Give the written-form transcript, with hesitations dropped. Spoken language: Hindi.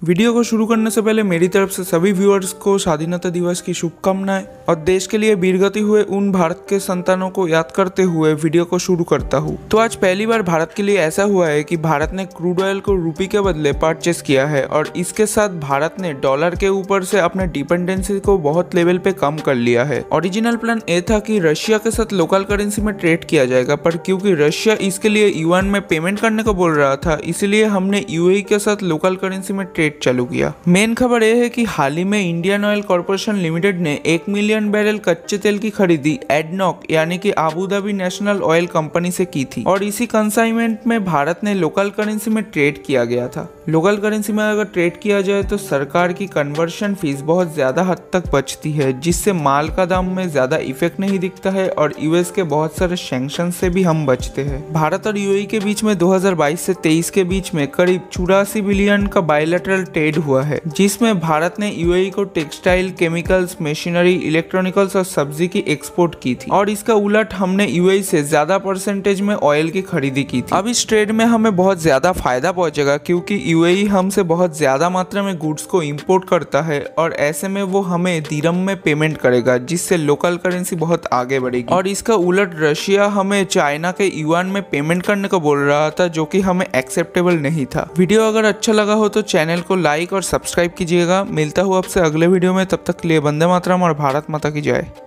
वीडियो को शुरू करने से पहले मेरी तरफ से सभी व्यूअर्स को स्वाधीनता दिवस की शुभकामनाएं और देश के लिए वीरगति हुए उन भारत के संतानों को याद करते हुए वीडियो को शुरू करता हूं। तो आज पहली बार भारत के लिए ऐसा हुआ है कि भारत ने क्रूड ऑयल को रुपये के बदले परचेस किया है और इसके साथ भारत ने डॉलर के ऊपर से अपने डिपेंडेंसी को बहुत लेवल पे कम कर लिया है। ओरिजिनल प्लान ये था कि रशिया के साथ लोकल करेंसी में ट्रेड किया जाएगा, पर क्योंकि रशिया इसके लिए युआन में पेमेंट करने को बोल रहा था, इसलिए हमने यूएई के साथ लोकल करेंसी में ट्रेड चालू किया। मेन खबर यह है कि हाल ही में इंडियन ऑयल कॉर्पोरेशन लिमिटेड ने 1 मिलियन बैरल कच्चे तेल की खरीदी एडनॉक यानी कि Abu Dhabi national oil company से की थी और इसी कंसाइनमेंट में भारत ने लोकल करेंसी में ट्रेड किया गया था। लोकल करेंसी में अगर ट्रेड किया जाए तो सरकार की कन्वर्शन फीस बहुत ज्यादा हद तक बचती है, जिससे माल का दाम में ज्यादा इफेक्ट नहीं दिखता है और यूएस के बहुत सारे सैंक्शन से भी हम बचते हैं। भारत और यूएई के बीच में 2022 से 23 के बीच में करीब 84 बिलियन का बायलैटरल ट्रेड हुआ है, जिसमें भारत ने यूएई को टेक्सटाइल, केमिकल्स, मशीनरी, इलेक्ट्रॉनिकल्स और सब्जी की एक्सपोर्ट की थी और इसका उलट हमने यूएई से ज्यादा परसेंटेज में ऑयल की खरीदी की थी। अब इस ट्रेड में हमें बहुत ज्यादा फायदा पहुंचेगा क्योंकि यूएई हमसे बहुत ज्यादा मात्रा में गुड्स को इंपोर्ट करता है और ऐसे में वो हमें दिरहम में पेमेंट करेगा, जिससे लोकल करेंसी बहुत आगे बढ़ेगी। और इसका उलट रशिया हमें चाइना के युआन में पेमेंट करने को बोल रहा था, जो कि हमें एक्सेप्टेबल नहीं था। वीडियो अगर अच्छा लगा हो तो चैनल को लाइक और सब्सक्राइब कीजिएगा। मिलता हूँ आपसे अगले वीडियो में, तब तक के लिए वंदे मातरम और भारत माता की जय।